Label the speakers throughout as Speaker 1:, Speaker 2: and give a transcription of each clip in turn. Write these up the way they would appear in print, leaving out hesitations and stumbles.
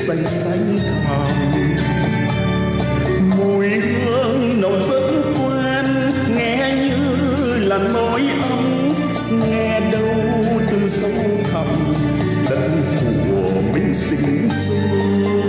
Speaker 1: xanh xanh thẳm. Mùi hương nồng rất quen, nghe như làn môi ấm, nghe đâu từ sâu thẳm đất của mình sinh sôi.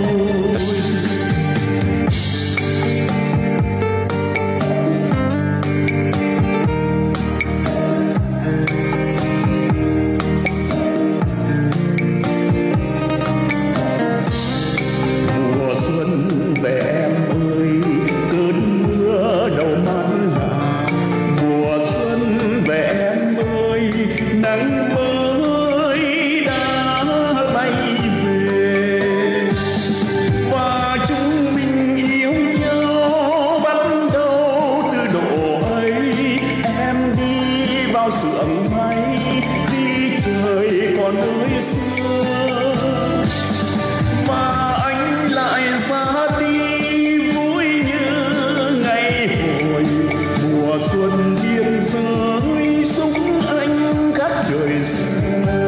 Speaker 1: Mùa xuân về em ơi, cơn mưa đầu mát là mùa xuân về em ơi, nắng mới đã bay về và chúng mình yêu nhau bắt đầu từ độ ấy. Em đi vào xưởng may khi trời còn mới xưa và anh lại ra đi vui như ngày hồi. Mùa xuân biên giới súng anh gác trời xa.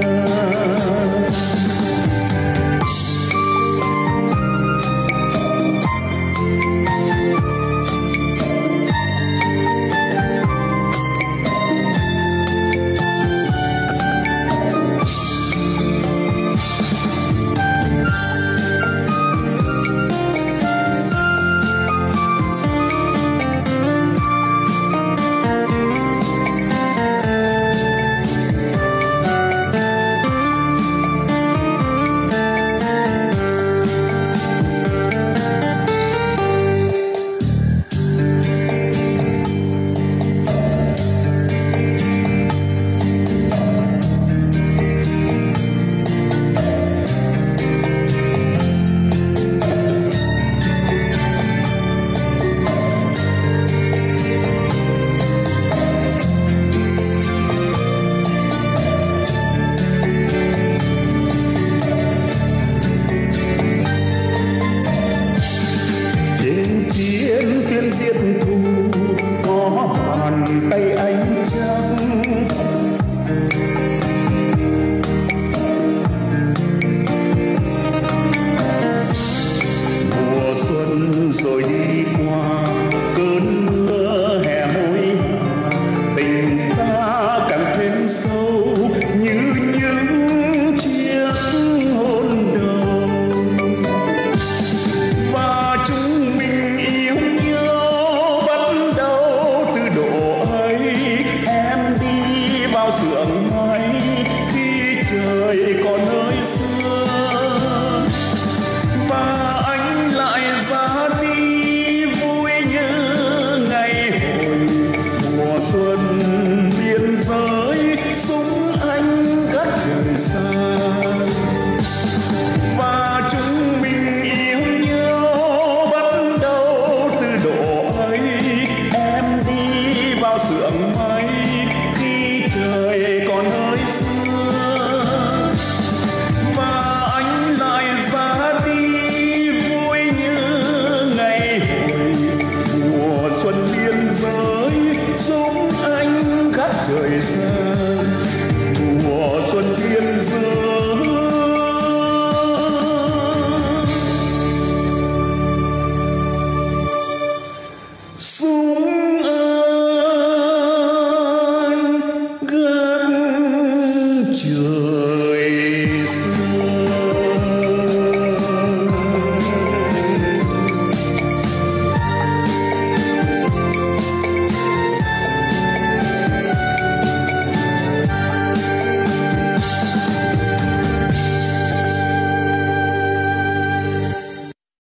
Speaker 1: Chiến tuyến giết thù có bàn tay anh trắng. Mùa xuân rồi đi qua cơn mưa hè hối hả, tình ta càng thêm sâu như những chiếc hôn đầu. Và chúng mình yêu nhau bắt đầu từ độ ấy. Em đi vào xưởng may khi trời còn hơi xưa và anh lại ra đi vui như ngày hồi. Mùa xuân biên giới súng anh gác trời xa và chúng mình yêu nhau bắt đầu từ độ ấy. Em đi vào xưởng may khi trời còn hơi xưa và anh lại ra đi vui như ngày hồi. Mùa xuân biên giới súng anh gác trời xa. Mùa xuân biên giới súng anh gác trời